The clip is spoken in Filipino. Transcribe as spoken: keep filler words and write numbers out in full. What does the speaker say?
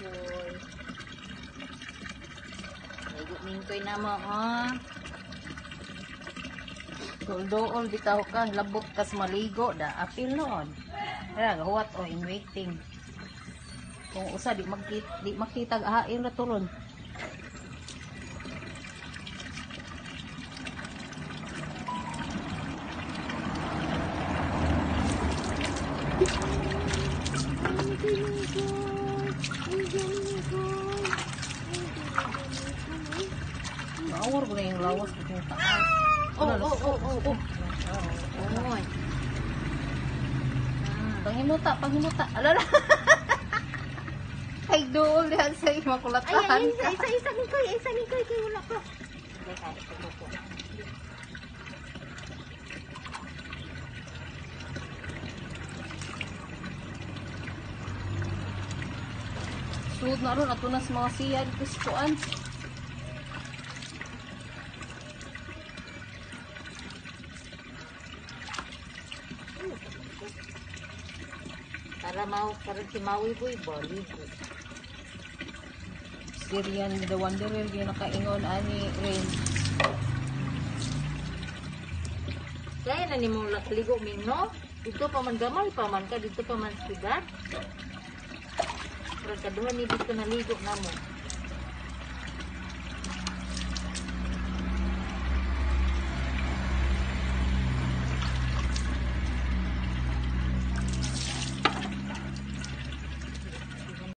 boy. Ligo mingkoy na mo, oh. Dool-dool bitaw ka, labot kas maligo da apil noon. Kaya gahuwat o in waiting. Kung usa di magkita, di makita hain ra turon. Mawar ko na yung lawas ko yung taas. Oh, oh, oh, oh, oh. Oh. Panghimuta, panghimuta. Alala. Ay, dool yan sa iyo makulatahan. Ay, ay, isa, isa, isa, Mikoy, isa, Mikoy, kayo wala ko. Suod na ron, ato na sa mga siya dito sa kuan. Para mau, para si Maui boy, baligo. Syrian the Wanderer yung nakaingon ani Rain. Kaya na ni mong ligo min, no? Dito pa man gamay, pa man ka, dito pa man sigat. Pero kaduhan ni dito naligo na mo.